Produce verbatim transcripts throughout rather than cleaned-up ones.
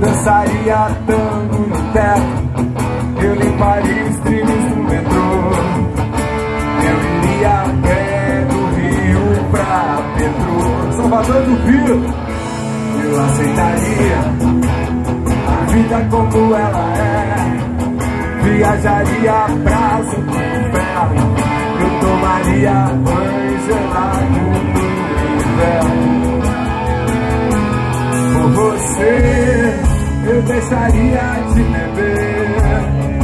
dançaria tango no teto, eu limparia os trilhos do metrô, eu iria a pé do Rio pra Petrô, Salvador do Rio. Eu aceitaria a vida como ela é, viajaria pra São Inferno, eu tomaria banho gelado no inverno. Por você eu deixaria de beber,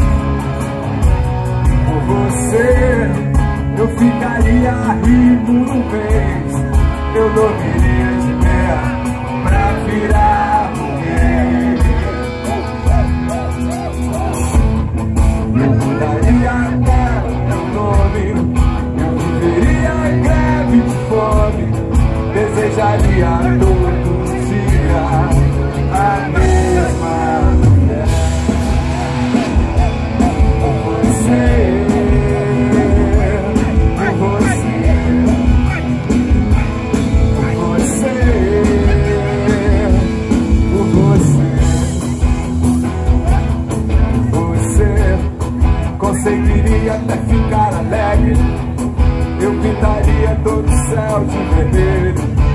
por você eu ficaria rico no mês, eu dormiria de meia pra virar rei. Eu mudaria até meu nome, eu viveria em greve de fome, desejaria todo dia a mesma mulher. Por você, por você, por você, por você, você conseguiria até ficar alegre, eu pintaria todo o céu de vermelho.